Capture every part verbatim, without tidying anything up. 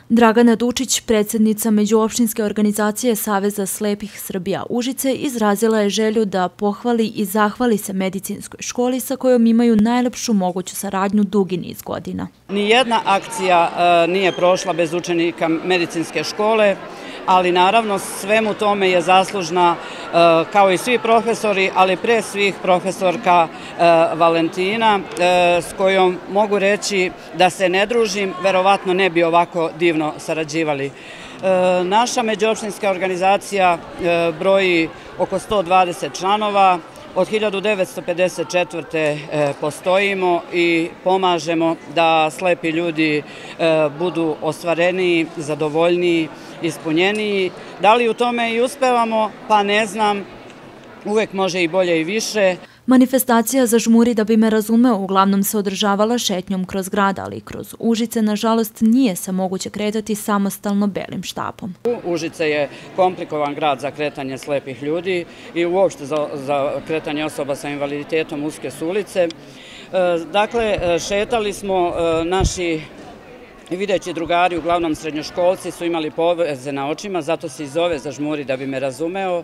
Dragana Dučić, predsjednica Međuopštinske organizacije Saveza slepih Srbija Užice, izrazila je želju da pohvali i zahvali se medicinskoj školi sa kojom imaju najlepšu moguću saradnju dugi niz godina. Nijedna akcija nije prošla bez učenika medicinske škole, ali naravno svemu tome je zaslužna kao i svi profesori, ali pre svih profesorka Valentina, s kojom mogu reći da se ne družim, verovatno ne bi ovako divno sarađivali. Naša međuopštinska organizacija broji oko sto dvadeset članova, od hiljadu devetsto pedeset četvrte. postojimo i pomažemo da slepi ljudi budu ostvareniji, zadovoljniji, ispunjeniji. Da li u tome i uspevamo? Pa ne znam, uvek može i bolje i više. Manifestacija Zažmuri da bi me razumeo uglavnom se održavala šetnjom kroz grad, ali kroz Užice, nažalost, nije se moguće kretati samostalno belim štapom. Užice je komplikovan grad za kretanje slepih ljudi i uopšte za kretanje osoba sa invaliditetom, uske su ulice. Dakle, šetali smo, naši videći drugari, uglavnom srednjoškolci, su imali poveze na očima, zato se i zove Zažmuri da bi me razumeo.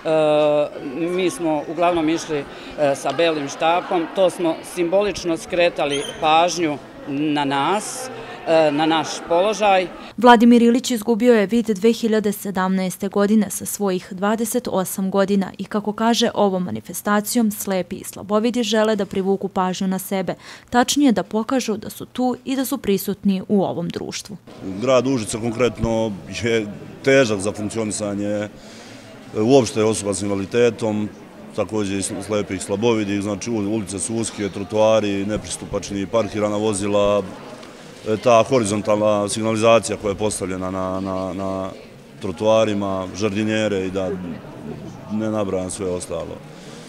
Mi smo uglavnom išli sa belim štapom, to smo simbolično skretali pažnju na nas, na naš položaj. Vladimir Ilić izgubio je vid dve hiljade sedamnaeste. godine sa svojih dvadeset osam godina i, kako kaže, ovom manifestacijom slepi i slabovidi žele da privuku pažnju na sebe, tačnije da pokažu da su tu i da su prisutni u ovom društvu. Grad Užice konkretno je težak za funkcionisanje uopšte osoba s invaliditetom, također i slepih i slabovidih, znači ulice su uske, trotoari, nepristupačni, parkirana vozila, ta horizontalna signalizacija koja je postavljena na trotoarima, žardinjere i da ne nabrajam sve ostalo.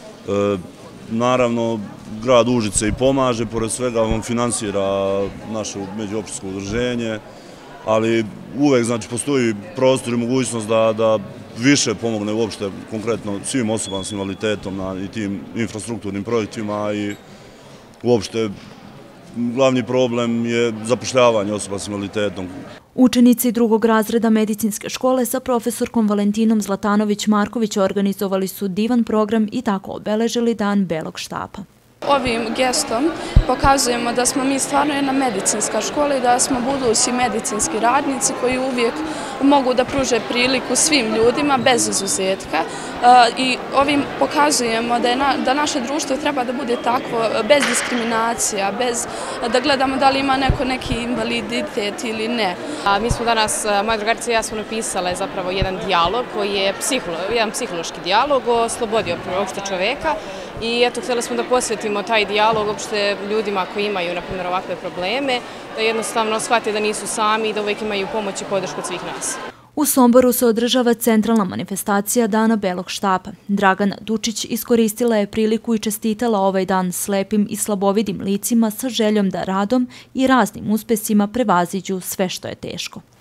Naravno, grad Užice i pomaže, pored svega on finansira naše međuopštinsko udruženje, ali uvek postoji prostor i mogućnost da više pomogne uopšte konkretno svim osobama s invaliditetom i tim infrastrukturnim projektima i uopšte glavni problem je zapošljavanje osoba s invaliditetom. Učenici drugog razreda medicinske škole sa profesorkom Valentinom Zlatanović-Marković organizovali su divan program i tako obeležili Dan belog štapa. Ovim gestom pokazujemo da smo mi stvarno jedna medicinska škola i da smo budući medicinski radnici koji uvijek mogu da pruže priliku svim ljudima bez izuzetka i ovim pokazujemo da naše društvo treba da bude takvo, bez diskriminacija, bez da gledamo da li ima neko neki invaliditet ili ne. Mi smo danas, moja drugarica i ja smo napisale zapravo jedan dijalog koji je jedan psihološki dijalog o slobodi uopšte čoveka i eto, htjeli smo da posvetimo taj dijalog uopšte ljudima koji imaju, na primjer, ovakve probleme, da jednostavno shvate da nisu sami i da uvijek imaju pomoć i podršku od svih nas. U Somboru se održava centralna manifestacija Dana belog štapa. Dragana Dučić iskoristila je priliku i čestitala ovaj dan slepim i slabovidim licima sa željom da radom i raznim uspesima prevaziđu sve što je teško.